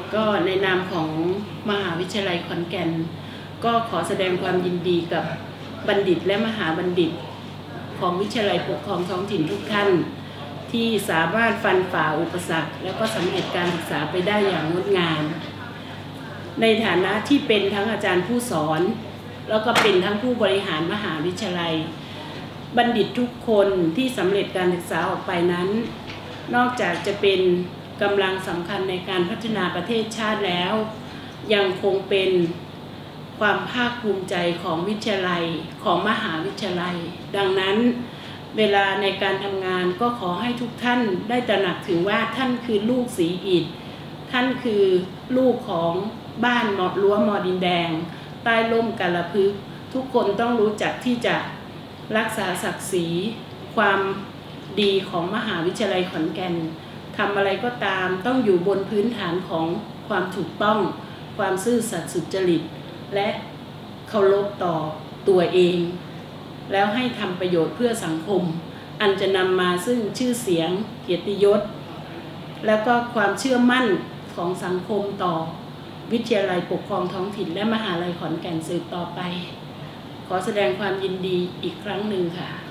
ก็ในนามของมหาวิทยาลัยขอนแก่นก็ขอแสดงความยินดีกับบัณฑิตและมหาบัณฑิตของวิทยาลัยปกครองท้องถิ่นทุกท่านที่สามารถฟันฝ่าอุปสรรคแล้วก็สำเร็จการศึกษาไปได้อย่างงดงามในฐานะที่เป็นทั้งอาจารย์ผู้สอนแล้วก็เป็นทั้งผู้บริหารมหาวิทยาลัยบัณฑิตทุกคนที่สำเร็จการศึกษาออกไปนั้นนอกจากจะเป็นกำลังสำคัญในการพัฒนาประเทศชาติแล้วยังคงเป็นความภาคภูมิใจของวิทยาลัยของมหาวิทยาลัยดังนั้นเวลาในการทำงานก็ขอให้ทุกท่านได้ตระหนักถึงว่าท่านคือลูกศรีอิฐท่านคือลูกของบ้านหมอรั้วมอดินแดงใต้ร่มกาลพฤกษ์ทุกคนต้องรู้จักที่จะรักษาศักดิ์ศรีความดีของมหาวิทยาลัยขอนแก่นทำอะไรก็ตามต้องอยู่บนพื้นฐานของความถูกต้องความซื่อสัตย์สุจริตและเคารพต่อตัวเองแล้วให้ทำประโยชน์เพื่อสังคมอันจะนำมาซึ่งชื่อเสียงเกียรติยศแล้วก็ความเชื่อมั่นของสังคมต่อวิทยาลัยปกครองท้องถิ่นและมหาวิทยาลัยขอนแก่นสืบต่อไปขอแสดงความยินดีอีกครั้งหนึ่งค่ะ